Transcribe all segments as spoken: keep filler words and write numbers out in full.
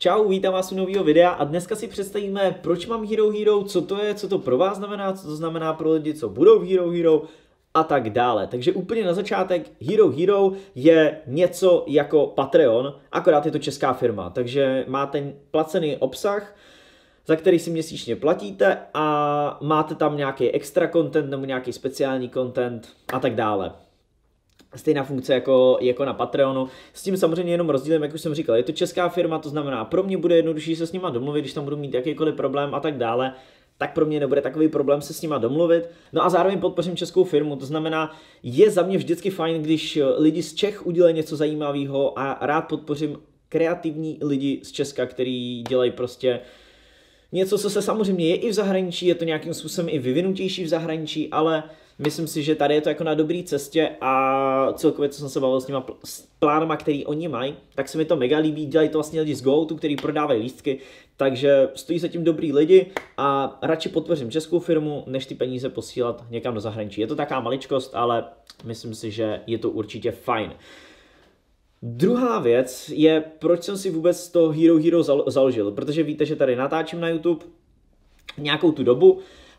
Čau, vítám vás u nového videa a dneska si představíme, proč mám Hero Hero, co to je, co to pro vás znamená, co to znamená pro lidi, co budou v Hero Hero a tak dále. Takže úplně na začátek, Hero Hero je něco jako Patreon, akorát je to česká firma, takže máte placený obsah, za který si měsíčně platíte a máte tam nějaký extra content nebo nějaký speciální content a tak dále. Stejná funkce jako, jako na Patreonu. S tím samozřejmě jenom rozdílem, jak už jsem říkal, je to česká firma, to znamená, pro mě bude jednodušší se s nima domluvit, když tam budu mít jakýkoliv problém a tak dále, tak pro mě nebude takový problém se s nima domluvit. No a zároveň podpořím českou firmu, to znamená, je za mě vždycky fajn, když lidi z Čech udělají něco zajímavého a rád podpořím kreativní lidi z Česka, který dělají prostě něco, co se samozřejmě je i v zahraničí, je to nějakým způsobem i vyvinutější v zahraničí, ale myslím si, že tady je to jako na dobré cestě a celkově, co jsem se bavil s těma pl s plánama, který oni mají, tak se mi to mega líbí, dělají to vlastně lidi z GoTo, který prodávají lístky, takže stojí za tím dobrý lidi a radši podpořím českou firmu, než ty peníze posílat někam do zahraničí. Je to taková maličkost, ale myslím si, že je to určitě fajn. Druhá věc je, proč jsem si vůbec to Hero Hero založil, protože víte, že tady natáčím na YouTube nějakou tu dobu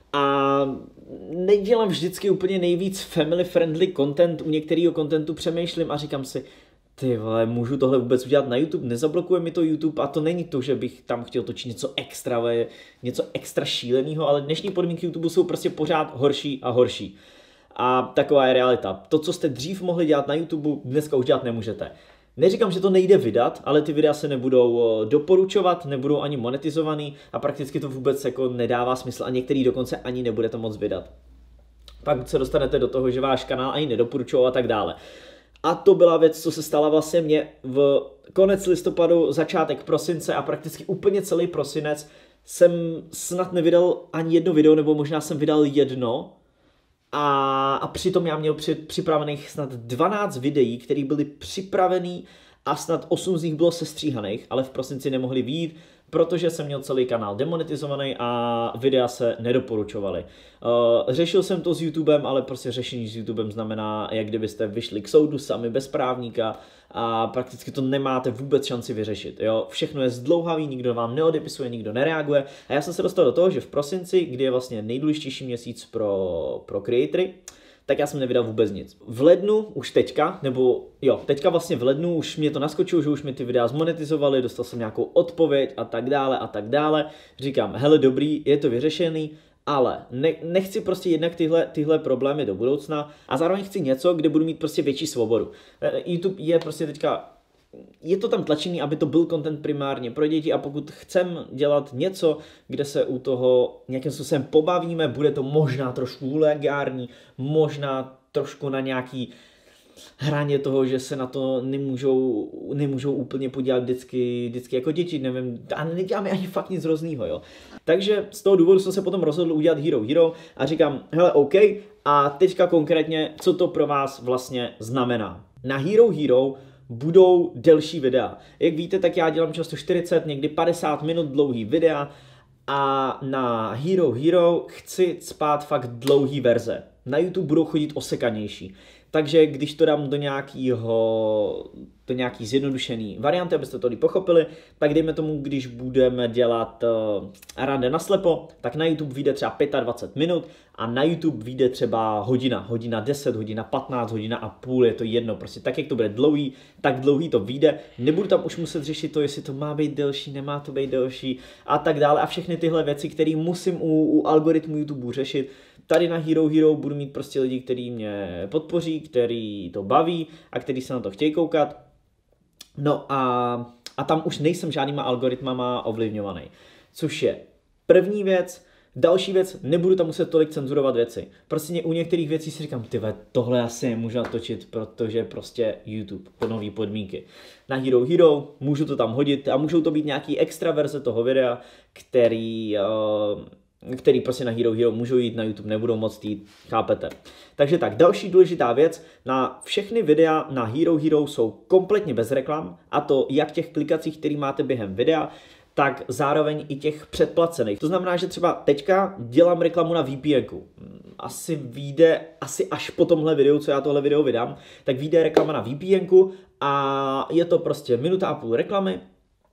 a nedělám vždycky úplně nejvíc family friendly content, u některého contentu přemýšlím a říkám si, ty vole, můžu tohle vůbec udělat na YouTube, nezablokuje mi to YouTube a to není to, že bych tam chtěl točit něco extra, něco extra šíleného, ale dnešní podmínky YouTube jsou prostě pořád horší a horší. A taková je realita. To, co jste dřív mohli dělat na YouTube, dneska už dělat nemůžete. Neříkám, že to nejde vydat, ale ty videa se nebudou doporučovat, nebudou ani monetizovaný a prakticky to vůbec jako nedává smysl a některý dokonce ani nebudete moc vydat. Pak se dostanete do toho, že váš kanál ani nedoporučují a tak dále. A to byla věc, co se stala vlastně mně v konec listopadu, začátek prosince a prakticky úplně celý prosinec jsem snad nevydal ani jedno video, nebo možná jsem vydal jedno. A, a přitom já měl při, připravených snad dvanáct videí, které byly připravený a snad osm z nich bylo sestříhaných, ale v prosinci nemohli vyjít, protože jsem měl celý kanál demonetizovaný a videa se nedoporučovaly. Uh, řešil jsem to s YouTubem, ale prostě řešení s YouTubem znamená, jak kdybyste vyšli k soudu sami bez právníka a prakticky to nemáte vůbec šanci vyřešit. Jo? Všechno je zdlouhavý, nikdo vám neodepisuje, nikdo nereaguje a já jsem se dostal do toho, že v prosinci, kdy je vlastně nejdůležitější měsíc pro, pro creatory, tak já jsem nevydal vůbec nic. V lednu už teďka, nebo jo, teďka vlastně v lednu už mě to naskočilo, že už mi ty videa zmonetizovali, dostal jsem nějakou odpověď a tak dále a tak dále. Říkám, hele dobrý, je to vyřešený, ale ne, nechci prostě jednak tyhle, tyhle problémy do budoucna a zároveň chci něco, kde budu mít prostě větší svobodu. YouTube je prostě teďka, je to tam tlačený, aby to byl content primárně pro děti a pokud chcem dělat něco, kde se u toho nějakým způsobem pobavíme, bude to možná trošku vulgární, možná trošku na nějaký hraně toho, že se na to nemůžou, nemůžou úplně podívat vždycky, vždycky jako děti, nevím, a neděláme ani fakt nic hroznýho, jo. Takže z toho důvodu jsem se potom rozhodl udělat Hero Hero a říkám, hele, OK, a teďka konkrétně, co to pro vás vlastně znamená. Na Hero Hero budou delší videa. Jak víte, tak já dělám často čtyřicet, někdy padesát minut dlouhý videa a na Hero Hero chci spát fakt dlouhý verze. Na YouTube budou chodit osekanější. Takže když to dám do nějakého, do nějaký zjednodušený varianty, abyste to pochopili, tak dejme tomu, když budeme dělat uh, rande naslepo, tak na YouTube vyjde třeba dvacet pět minut a na YouTube vyjde třeba hodina, hodina deset, hodina patnáct, hodina a půl, je to jedno, prostě tak, jak to bude dlouhý, tak dlouhý to vyjde. Nebudu tam už muset řešit to, jestli to má být delší, nemá to být delší a tak dále a všechny tyhle věci, které musím u, u algoritmu YouTube řešit. Tady na Hero Hero budu mít prostě lidi, kteří mě podpoří, který to baví a kteří se na to chtějí koukat. No a, a tam už nejsem žádnýma algoritmama ovlivňovaný. Což je první věc. Další věc, nebudu tam muset tolik cenzurovat věci. Prostě u některých věcí si říkám, tyhle, tohle asi nemůžu natočit, protože prostě YouTube po nový podmínky. Na Hero Hero můžu to tam hodit a můžou to být nějaký extra verze toho videa, který... Uh, který prostě na Hero Hero můžou jít, na YouTube nebudou moc jít, chápete. Takže tak, další důležitá věc, na všechny videa na Hero Hero jsou kompletně bez reklam, a to jak těch klikacích, který máte během videa, tak zároveň i těch předplacených. To znamená, že třeba teďka dělám reklamu na V P N ku. Asi vyjde, asi až po tomhle videu, co já tohle video vydám, tak vyjde reklama na V P N ku a je to prostě minuta a půl reklamy.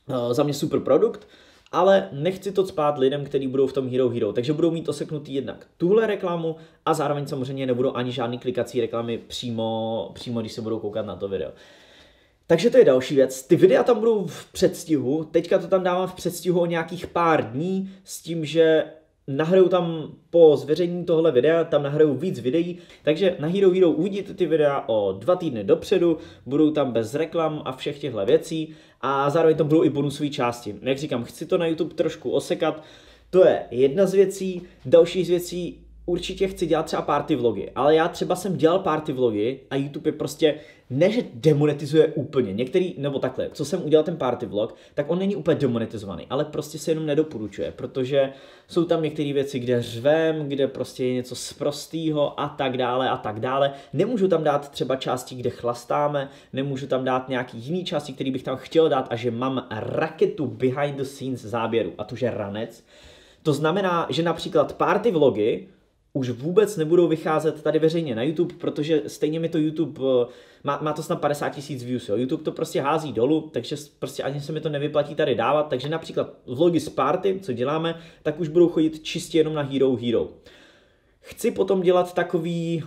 za mě super produkt, ale nechci to cpát lidem, kteří budou v tom Hero Hero, takže budou mít oseknutý jednak tuhle reklamu a zároveň samozřejmě nebudou ani žádný klikací reklamy přímo, přímo když se budou koukat na to video. Takže to je další věc. Ty videa tam budou v předstihu, teďka to tam dávám v předstihu o nějakých pár dní s tím, že nahraju tam po zveřejnění tohle videa, tam nahraju víc videí, takže na Hero Hero uvidíte ty videa o dva týdny dopředu, budou tam bez reklam a všech těchto věcí a zároveň tam budou i bonusové části. Jak říkám, chci to na YouTube trošku osekat, to je jedna z věcí, další z věcí, určitě chci dělat třeba party vlogy, ale já třeba jsem dělal party vlogy a YouTube je prostě, ne že demonetizuje úplně, některý, nebo takhle, co jsem udělal ten party vlog, tak on není úplně demonetizovaný, ale prostě se jenom nedoporučuje, protože jsou tam některé věci, kde řvem, kde prostě je něco sprostýho a tak dále a tak dále. Nemůžu tam dát třeba části, kde chlastáme, nemůžu tam dát nějaký jiný části, který bych tam chtěl dát a že mám raketu behind the scenes záběru a to je ranec. To znamená, že například party vlogy už vůbec nebudou vycházet tady veřejně na YouTube, protože stejně mi to YouTube, má, má to snad padesát tisíc views, jo. YouTube to prostě hází dolů, takže prostě ani se mi to nevyplatí tady dávat, takže například vlogy z party, co děláme, tak už budou chodit čistě jenom na Hero Hero. Chci potom dělat takový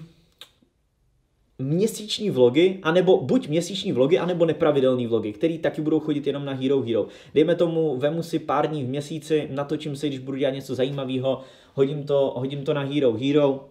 měsíční vlogy, anebo buď měsíční vlogy, anebo nepravidelný vlogy, který taky budou chodit jenom na Hero Hero. Dejme tomu, vemu si pár dní v měsíci, natočím se, když budu dělat něco zajímavého, hodím to, hodím to na Hero Hero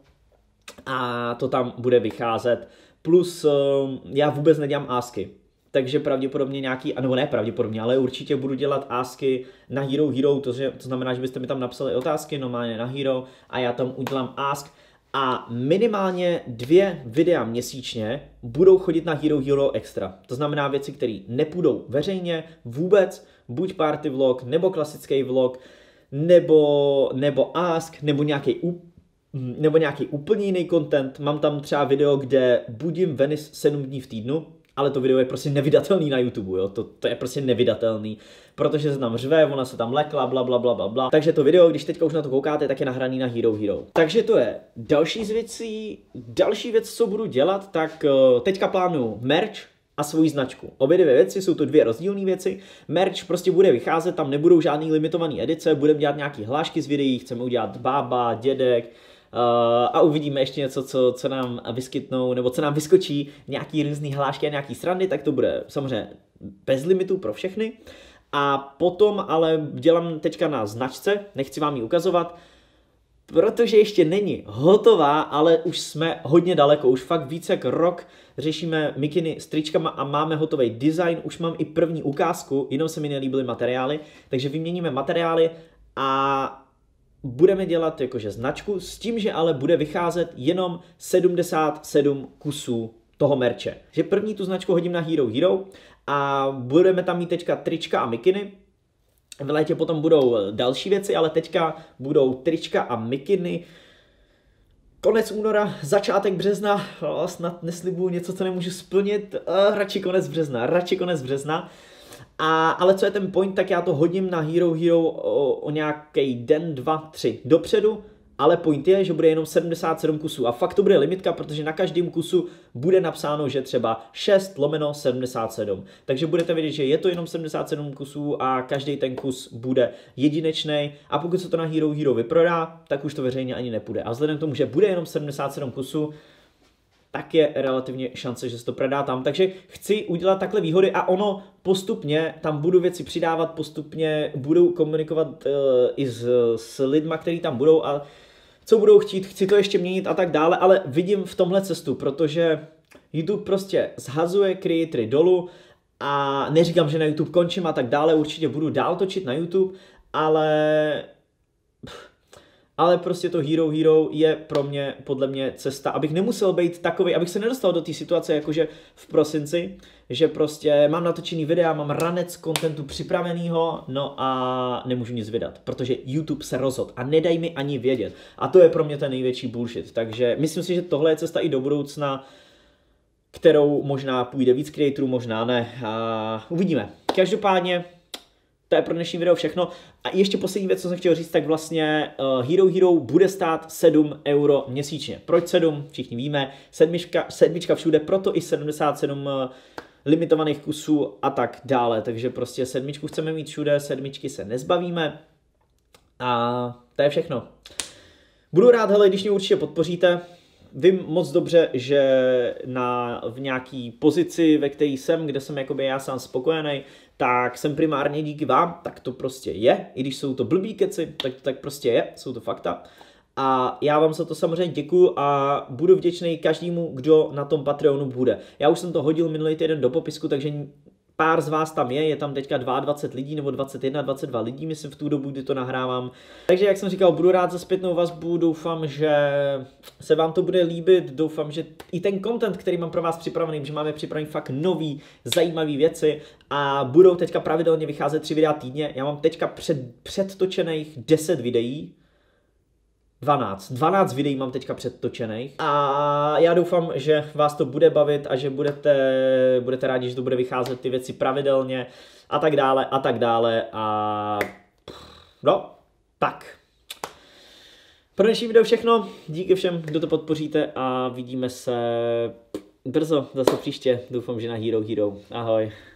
a to tam bude vycházet. Plus já vůbec nedělám asky, takže pravděpodobně nějaký, nebo ne pravděpodobně, ale určitě budu dělat asky na Hero Hero, to, že, to znamená, že byste mi tam napsali otázky normálně na Hero a já tam udělám ask. A minimálně dvě videa měsíčně budou chodit na Hero Hero Extra. To znamená věci, které nepůjdou veřejně vůbec, buď party vlog, nebo klasický vlog, nebo, nebo ask, nebo nějaký, nebo nějaký úplně jiný content. Mám tam třeba video, kde budím Venice sedm dní v týdnu, ale to video je prostě nevydatelný na YouTube, jo? To, to je prostě nevydatelný, protože se tam řve, ona se tam lekla, bla, bla, bla, bla, bla. Takže to video, když teďka už na to koukáte, tak je nahraný na Hero Hero. Takže to je další z věcí, další věc, co budu dělat, tak teďka plánuju merch a svoji značku. Obě dvě věci, jsou to dvě rozdílné věci. Merch prostě bude vycházet, tam nebudou žádný limitované edice, budeme dělat nějaký hlášky z videí, chceme udělat bába, dědek, Uh, a uvidíme ještě něco, co, co nám vyskytnou, nebo co nám vyskočí, nějaký různý hlášky a nějaký srandy, tak to bude samozřejmě bez limitů pro všechny. A potom ale dělám teďka na značce, nechci vám ji ukazovat, protože ještě není hotová, ale už jsme hodně daleko, už fakt více jak rok řešíme mikiny s tričkama a máme hotový design, už mám i první ukázku, jenom se mi nelíbily materiály, takže vyměníme materiály a budeme dělat jakože značku s tím, že ale bude vycházet jenom sedmdesát sedm kusů toho merče. Že první tu značku hodím na Hero Hero a budeme tam mít teďka trička a mikiny. V létě potom budou další věci, ale teďka budou trička a mikiny. Konec února, začátek března, o, snad neslibuju něco, co nemůžu splnit, o, radši konec března, radši konec března. A, ale co je ten point, tak já to hodím na Hero Hero o, o nějaký den, dva, tři dopředu, ale point je, že bude jenom sedmdesát sedm kusů a fakt to bude limitka, protože na každém kusu bude napsáno, že třeba šest lomeno sedmdesát sedm. Takže budete vědět, že je to jenom sedmdesát sedm kusů a každý ten kus bude jedinečný a pokud se to na Hero Hero vyprodá, tak už to veřejně ani nepůjde. A vzhledem k tomu, že bude jenom sedmdesát sedm kusů, tak je relativně šance, že se to prodá tam. Takže chci udělat takhle výhody a ono postupně, tam budu věci přidávat, postupně budu komunikovat uh, i s, s lidma, kteří tam budou a co budou chtít, chci to ještě měnit a tak dále, ale vidím v tomhle cestu, protože YouTube prostě zhazuje creatory dolů a neříkám, že na YouTube končím a tak dále, určitě budu dál točit na YouTube, ale... Ale prostě to Hero Hero je pro mě, podle mě, cesta, abych nemusel být takový, abych se nedostal do té situace, jakože v prosinci, že prostě mám natočený videa, mám ranec kontentu připravenýho, no a nemůžu nic vydat, protože YouTube se rozhodl a nedaj mi ani vědět. A to je pro mě ten největší bullshit, takže myslím si, že tohle je cesta i do budoucna, kterou možná půjde víc creatorů, možná ne, a uvidíme. Každopádně, to je pro dnešní video všechno. A ještě poslední věc, co jsem chtěl říct, tak vlastně uh, Hero Hero bude stát sedm euro měsíčně. Proč sedm? Všichni víme. Sedmička, sedmička všude, proto i sedmdesát sedm limitovaných kusů a tak dále. Takže prostě sedmičku chceme mít všude, sedmičky se nezbavíme a to je všechno. Budu rád, hele, když mě určitě podpoříte. Vím moc dobře, že na, v nějaký pozici, ve které jsem, kde jsem jakoby já sám spokojený, tak jsem primárně díky vám, tak to prostě je. I když jsou to blbý keci, tak to tak prostě je, jsou to fakta. A já vám za to samozřejmě děkuju a budu vděčný každému, kdo na tom Patreonu bude. Já už jsem to hodil minulý týden do popisku, takže pár z vás tam je, je tam teďka dvacet dva lidí nebo dvacet jedna, dvacet dva lidí, myslím v tu dobu, kdy to nahrávám. Takže jak jsem říkal, budu rád za zpětnou vazbu, doufám, že se vám to bude líbit, doufám, že i ten content, který mám pro vás připravený, že máme připravený fakt nový, zajímavý věci a budou teďka pravidelně vycházet tři videa týdně. Já mám teďka před, předtočených deset videí, dvanáct. dvanáct videí mám teďka předtočených a já doufám, že vás to bude bavit a že budete, budete rádi, že to bude vycházet ty věci pravidelně a tak dále a tak dále a no, tak. Pro dnešní video všechno, díky všem, kdo to podpoříte a vidíme se brzo, zase příště, doufám, že na Hero Hero. Ahoj.